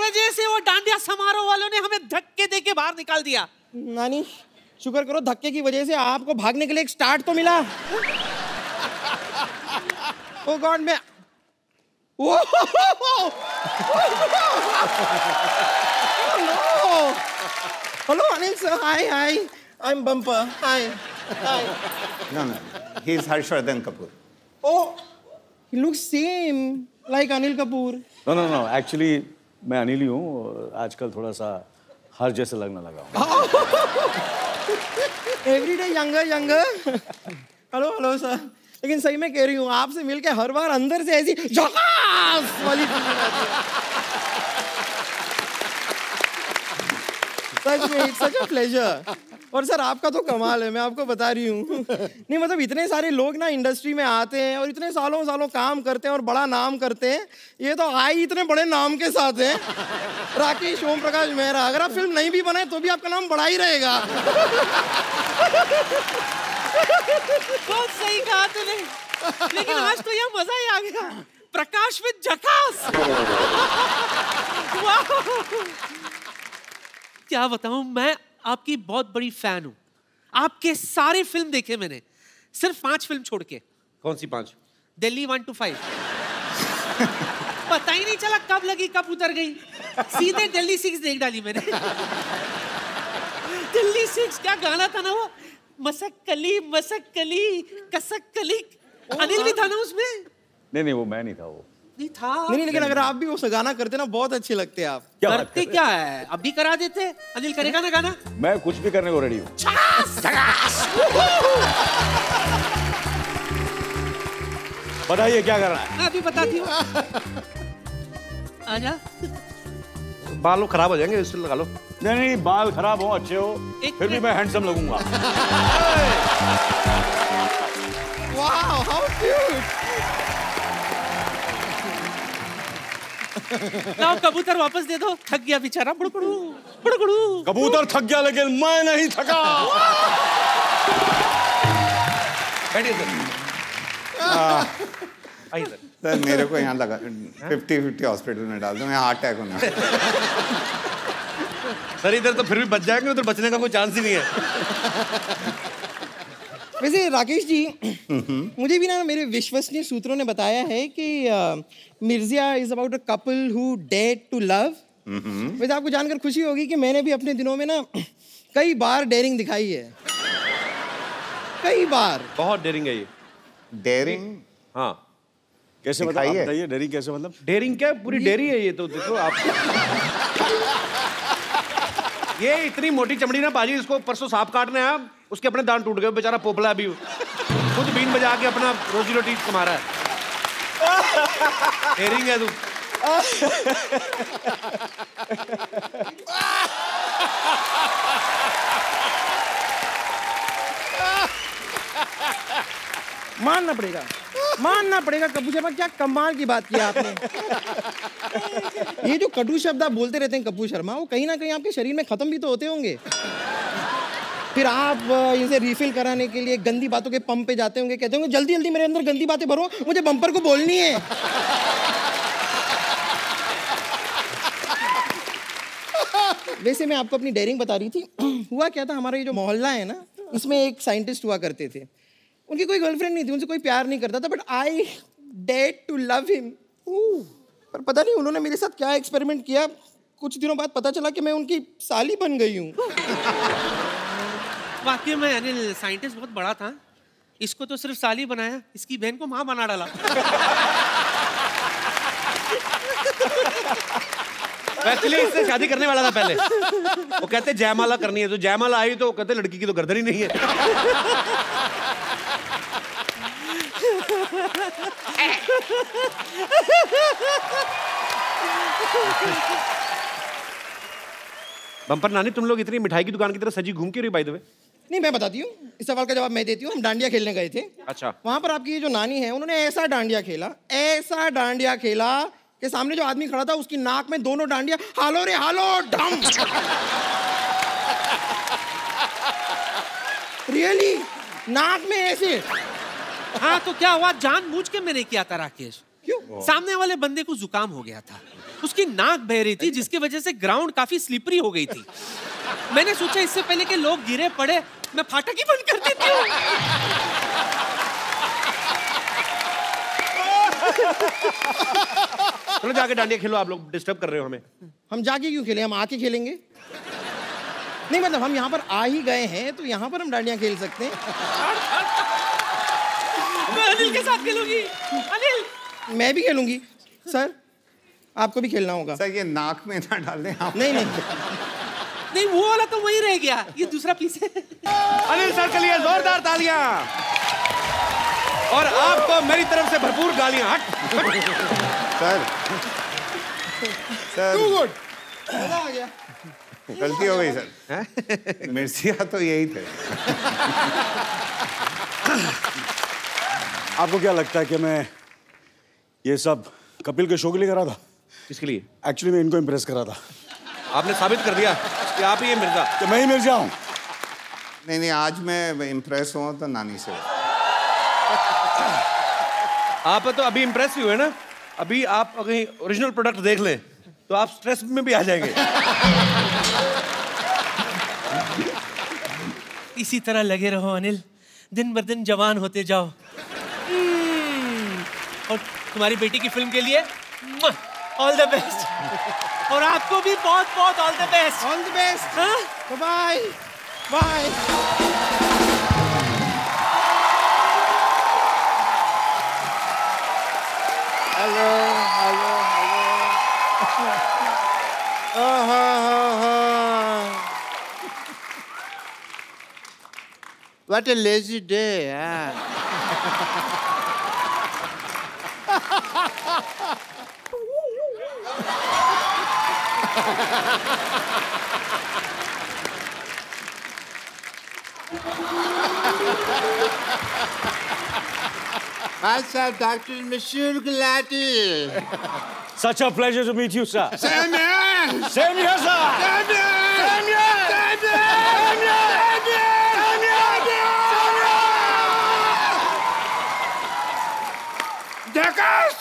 वजह से वो डांडिया समारोह वालों ने हमें धक्के दे के बाहर निकाल दिया। नानी शुक्र करो धक्के की वजह से आपको भागने के लिए एक स्टार्ट तो मिला। ओ गॉड मैं hello Anil sir, hi hi, I am bumper, hi hi. No, he is Harshvardhan Kapoor. Oh, he looks same like Anil Kapoor. No, actually मैं अनिल ही हूँ, आजकल थोड़ा सा हर जैसे लगने लगा हूँ। Every day younger. Hello sir, लेकिन सही में कह रही हूँ, आपसे मिलके हर बार अंदर से ऐसी झकास वाली फीलिंग आती है। सच में इट्स सच अ प्लेजर। और सर आपका तो कमाल है, मैं आपको बता रही हूँ। नहीं मतलब इतने सारे लोग ना इंडस्ट्री में आते हैं और इतने सालों काम करते हैं और बड़ा नाम करते हैं। ये तो आए इतने बड़े नाम के साथ हैं, राकेश, ओम प्रकाश मेहरा। अगर आप फिल्म नहीं भी बनाए तो भी आपका नाम बड़ा ही रहेगा। बहुत सही कहा तूने, लेकिन आज तो यह मजा ही आ गया। प्रकाश विद झकास। क्या बताऊं, मैं आपकी बहुत बड़ी फैन हूं। आपके सारे फिल्म देखे मैंने, सिर्फ 5 फिल्म छोड़ के। कौन सी 5? दिल्ली 1 to 5। पता ही नहीं चला कब लगी कब उतर गई, सीधे दिल्ली 6 देख डाली मैंने। दिल्ली 6 क्या गाना था ना वो, मसक कली कसक कली। अनिल भी था ना उसमें? नहीं वो मैं नहीं था, वो नहीं था। नहीं लेकिन अगर आप भी वो गाना करते ना बहुत अच्छे लगते आप। करते क्या है, अब भी करा देते। अनिल करेगा ना गाना? मैं कुछ भी करने को रेडी हूँ। बताइए क्या कर रहा है? मैं अभी बताती हूँ। आजा। बाल खराब हो जाएंगे, इससे लगा लो। नहीं बाल खराब हो अच्छे हो, फिर भी मैं हैंडसम लगूंगा। Wow how cute. लाओ कबूतर वापस दे दो, थक गया बेचारा। बुड़गुड़ू। कबूतर थक गया लेकिन मैं नहीं थका। बैठिए सर मेरे को यहाँ लगा 50-50 हॉस्पिटल में डाल दो, मैं हार्ट अटैक होना। सर इधर तो फिर भी बच जाएंगे, उधर बचने का कोई चांस ही नहीं है। वैसे राकेश जी, मुझे भी ना मेरे विश्वसनीय सूत्रों ने बताया है कि Mirzya is about a couple who dare to love. वैसे आपको जानकर खुशी होगी कि मैंने भी अपने दिनों में ना कई बार डेयरिंग दिखाई है, कई बार। बहुत डेयरिंग है ये। डेयरिंग? हाँ। कैसे बताइए डेयरिंग कैसे? मतलब डेयरिंग क्या, पूरी डेयरी है ये तो। देखो आप, ये इतनी मोटी चमड़ी ना बाजी, इसको परसों सांप काटने आया, उसके अपने दांत टूट गए, बेचारा पोपला अभी खुद बीन बजा के अपना रोजी रोटी कमा रहा है। डेयरिंग है तू। मानना पड़ेगा कपूर शर्मा, क्या कमाल की बात की आपने। ये जो कटु शब्द आप बोलते रहते हैं कपूर शर्मा, वो कहीं ना कहीं आपके शरीर में खत्म भी तो होते होंगे। फिर आप इनसे रिफिल कराने के लिए गंदी बातों के पंप पे जाते होंगे, कहते होंगे जल्दी जल्दी मेरे अंदर गंदी बातें भरो, मुझे बम्पर को बोलनी है। वैसे मैं आपको अपनी डेयरिंग बता रही थी। हुआ क्या था, हमारा ये जो मोहल्ला है ना, इसमें एक साइंटिस्ट हुआ करते थे। उनकी कोई गर्लफ्रेंड नहीं थी, उनसे कोई प्यार नहीं करता था, but I dared to love him. पर पता नहीं उन्होंने मेरे साथ क्या एक्सपेरिमेंट किया, कुछ दिनों बाद पता चला कि मैं उनकी साली बन गई हूँ। वाकई में अनिल साइंटिस्ट बहुत बड़ा था। इसको तो सिर्फ साली बनाया, इसकी बहन को माँ बना डाला। एक्चुअली इससे शादी करने वाला था पहले। वो कहते जयमाला करनी है, तो जयमाला आई तो कहते लड़की की तो गर्दन ही नहीं है। बम्पर नानी, तुम लोग इतनी मिठाई की दुकान की तरह सजी घूम के रही बाय द वे? नहीं मैं बताती हूँ, इस सवाल का जवाब मैं देती हूँ। हम डांडिया खेलने गए थे। अच्छा। वहां पर आपकी ये जो नानी है, उन्होंने ऐसा डांडिया खेला कि सामने जो आदमी खड़ा था उसकी नाक में दोनों डांडिया हालो रे हालो डम। रियली नाक में ऐसे। हाँ तो क्या हुआ, जानबूझ के मैंने किया था राकेश। क्यों? सामने वाले बंदे को जुकाम हो गया था, उसकी नाक बह रही थी, जिसकी वजह से ग्राउंड काफी स्लिपरी हो गई थी। मैंने सोचा इससे पहले कि लोग गिरे पड़े, मैं फाटक ही बंद कर देती हूँ। चलो जाके डांडिया खेलो, आप लोग डिस्टर्ब कर रहे हो हमें। हम जाके क्यों खेलें, हम आके खेलेंगे। नहीं मतलब हम यहाँ पर आ ही गए हैं तो यहाँ पर हम डांडिया खेल सकते हैं। मैं अनिल के साथ खेलूंगी। अनिल, मैं भी खेलूंगी। सर आपको भी खेलना होगा। सर ये नाक में ना डाल दें आप। नहीं नहीं नहीं वो वाला तो वही रह गया, ये दूसरा पीस है। अनिल सर के लिए जोरदार तालियां और आपको मेरी तरफ से भरपूर गालियां। हट। सर सर टू गुड, मजा आ गया। गलती हो गई सर। मिर्चिया तो यही थे। आपको क्या लगता है कि मैं ये सब कपिल के शो के लिए करा था? किसके लिए? एक्चुअली मैं इनको इम्प्रेस करा था। आपने साबित कर दिया कि आप ही ये मिर्जा। कि मैं ही मिर्जा हूँ। नहीं नहीं, आज मैं इम्प्रेस हुआ तो नानी से। आप तो अभी इम्प्रेस ही हुए ना, अभी आप कहीं ओरिजिनल प्रोडक्ट देख लें तो आप स्ट्रेस में भी आ जाएंगे। इसी तरह लगे रहो अनिल, दिन ब दिन जवान होते जाओ। और तुम्हारी बेटी की फिल्म के लिए ऑल द बेस्ट। और आपको भी बहुत बहुत all the best. All the best. Bye bye. Hello hello hello. What a lazy day, yeah. Hi, sir, Dr. Monsieur Gulati. Such a pleasure to meet you, sir. Same here. Same here, sir. Same here. Same here. Same here. Same here. Same here. Jackass!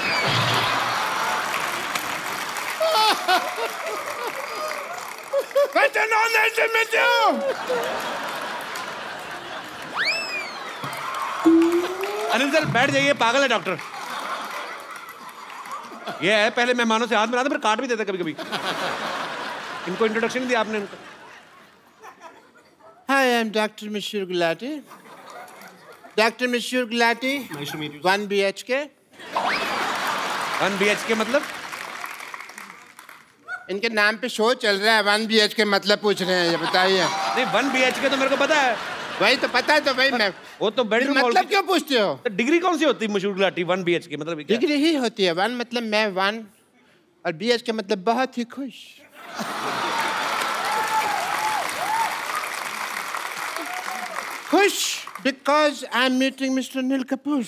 What's an honest to meet you? Anil sir बैठ जाइए, पागल है doctor. ये है पहले मेहमानों से हाथ मिलाते फिर काट भी देते कभी कभी। इनको इंट्रोडक्शन नहीं दिया आपने इनको। Hi, I'm Dr. Monsieur Gulati. Dr. Monsieur Gulati. Nice to meet you. 1 BHK. 1 BHK मतलब? इनके नाम पे शो चल रहा है, 1 BHK मतलब पूछ रहे हैं, ये बताइए। नहीं 1 BHK तो मेरे को पता है। वही तो पता है, तो वही मैं। वो तो बेडरूम मतलब क्यों पूछते हो? तो डिग्री कौन सी होती है मशहूर गुलाटी? 1 BHK मतलब क्या? डिग्री ही होती है। 1 मतलब मैं 1 और BHK मतलब बहुत ही खुश। खुश because I am meeting mister Anil Kapoor.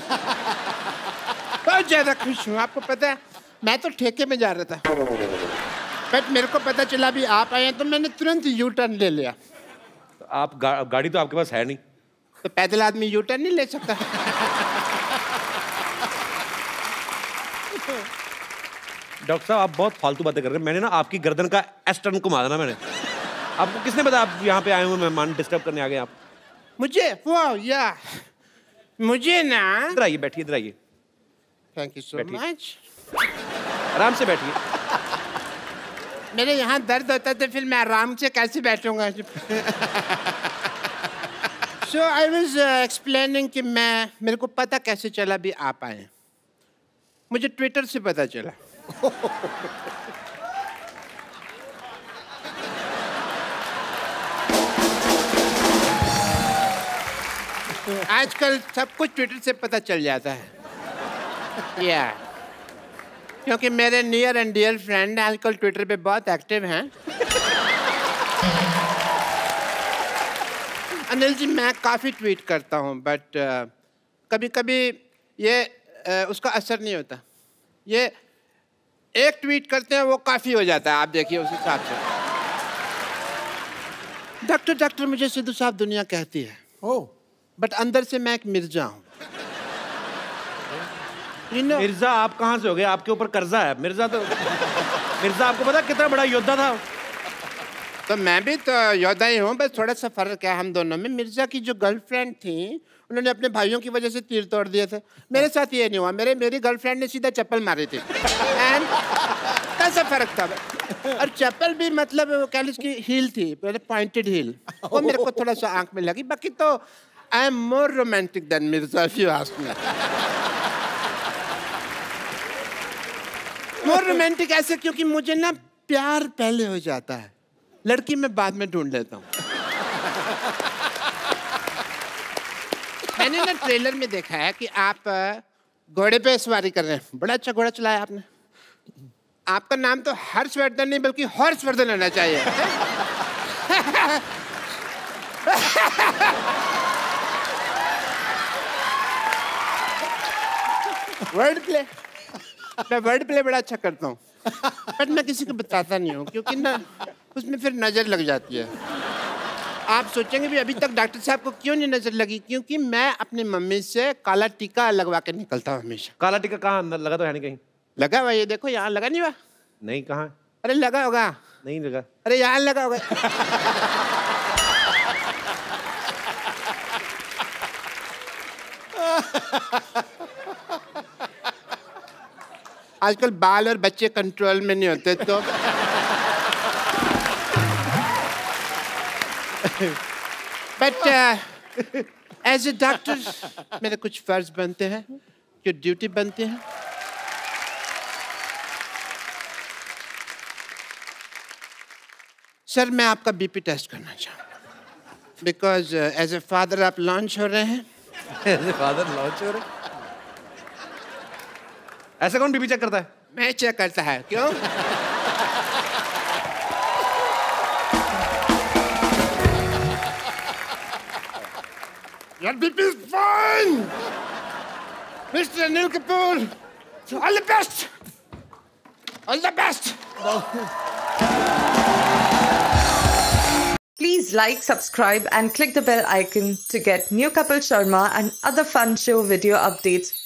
बहुत ज्यादा खुश हूँ। आपको पता है मैं तो ठेके में जा रहा था, बट मेरे को पता चला भी आप आए हैं तो मैंने तुरंत यू टर्न ले लिया। तो आप गाड़ी तो आपके पास है नहीं, तो पैदल आदमी यू टर्न नहीं ले सकता। डॉक्टर साहब आप बहुत फालतू बातें कर रहे हैं। मैंने ना आपकी गर्दन का एस टर्न घुमा देना मैंने। आपको किसने बताया आप यहाँ पे आए हुए मेहमान डिस्टर्ब करने आ गए आप? मुझे वाह या मुझे ना। इधर आइए, बैठिए, इधर आइए, थैंक यू सो बैठिए। मच। आराम से बैठिए। मेरे यहाँ दर्द होता है तो फिर मैं आराम से कैसे बैठूंगा? सो आई वाज एक्सप्लेनिंग कि मेरे को पता कैसे चला भी आप आए। मुझे ट्विटर से पता चला। आजकल सब कुछ ट्विटर से पता चल जाता है। या क्योंकि मेरे नियर एंड डियर फ्रेंड आजकल ट्विटर पे बहुत एक्टिव हैं। अनिल जी मैं काफ़ी ट्वीट करता हूँ, बट कभी कभी ये उसका असर नहीं होता। ये एक ट्वीट करते हैं वो काफ़ी हो जाता है। आप देखिए उस हिसाब से। डॉक्टर मुझे सिद्धू साहब दुनिया कहती है, बट अंदर से मैं एक मिर्जा हूँ। मिर्जा आप कहाँ से हो गए? आपके ऊपर कर्जा है। मिर्जा आपको पता कितना बड़ा योद्धा था? तो मैं भी तो योद्धा ही हूँ, बस थोड़ा सा फर्क है हम दोनों में। मिर्जा की जो गर्लफ्रेंड थी उन्होंने अपने भाइयों की वजह से तीर तोड़ दिए थे। मेरे साथ ये नहीं हुआ, मेरी गर्लफ्रेंड ने सीधा चप्पल मारी थी। एंड कैसा फर्क था? और चप्पल भी मतलब वो कह लीजिए उसकी हील थी, पॉइंटेड हील, वो मेरे को थोड़ा सा आंख में लगी। बाकी तो I am more romantic than Mirza if you ask me. More romantic ऐसे क्योंकि मुझे ना प्यार पहले हो जाता है, लड़की मैं बाद में ढूंढ लेता हूँ। मैंने ना ट्रेलर में देखा है कि आप घोड़े पे सवारी कर रहे हैं। बड़ा अच्छा घोड़ा चलाया आपने। आपका नाम तो हर्षवर्धन नहीं बल्कि हॉर्सवर्धन होना चाहिए। वर्ड प्ले, मैं वर्ड प्ले बड़ा अच्छा करता हूँ, बट मैं किसी को बताता नहीं हूँ क्योंकि ना उसमें फिर नजर लग जाती है। आप सोचेंगे भी अभी तक डॉक्टर साहब को क्यों नहीं नजर लगी? क्योंकि मैं अपनी मम्मी से काला टीका लगवा के निकलता हूँ हमेशा। काला टीका कहाँ लगा? तो है नहीं कहीं लगा हुआ, ये देखो यहाँ लगा नहीं हुआ। नहीं, कहाँ? अरे लगा होगा। नहीं लगा। अरे यहाँ लगा होगा। आजकल बाल और बच्चे कंट्रोल में नहीं होते तो बट एज ए डॉक्टर मेरे कुछ फर्ज बनते हैं, जो ड्यूटी बनते हैं। सर मैं आपका बीपी टेस्ट करना चाहूँ बिकॉज एज ए फादर आप लॉन्च हो रहे हैं। एज ए फादर लॉन्च हो रहे? ऐसे कौन बीपी चेक करता है? मैं चेक करता है। क्यों? Your BP is fine, Mr. Anil Kapoor. All the best. All the best. Please like, subscribe and click the bell icon to get new Kapil Sharma and other fun show video updates